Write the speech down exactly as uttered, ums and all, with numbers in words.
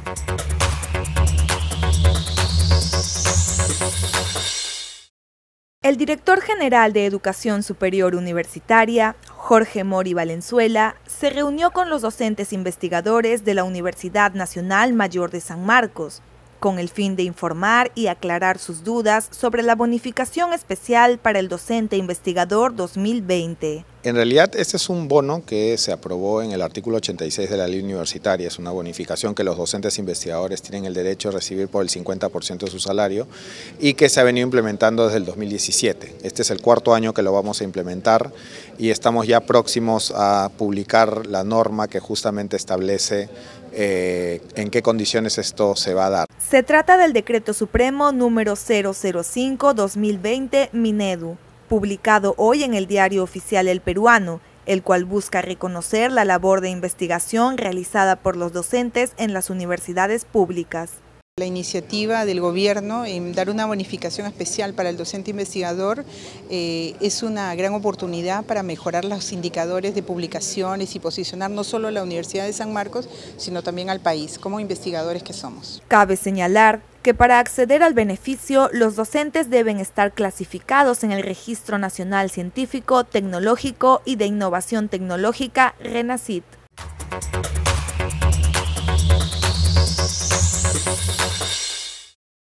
El director general de Educación Superior Universitaria, Jorge Mori Valenzuela, se reunió con los docentes investigadores de la Universidad Nacional Mayor de San Marcos, con el fin de informar y aclarar sus dudas sobre la bonificación especial para el docente investigador dos mil veinte. En realidad este es un bono que se aprobó en el artículo ochenta y seis de la ley universitaria, es una bonificación que los docentes investigadores tienen el derecho a recibir por el cincuenta por ciento de su salario y que se ha venido implementando desde el dos mil diecisiete. Este es el cuarto año que lo vamos a implementar y estamos ya próximos a publicar la norma que justamente establece eh, en qué condiciones esto se va a dar. Se trata del Decreto Supremo número cero cero cinco guión dos mil veinte Minedu, publicado hoy en el Diario Oficial El Peruano, el cual busca reconocer la labor de investigación realizada por los docentes en las universidades públicas. La iniciativa del gobierno en dar una bonificación especial para el docente investigador eh, es una gran oportunidad para mejorar los indicadores de publicaciones y posicionar no solo a la Universidad de San Marcos, sino también al país, como investigadores que somos. Cabe señalar que para acceder al beneficio, los docentes deben estar clasificados en el Registro Nacional Científico, Tecnológico y de Innovación Tecnológica, RENACIT.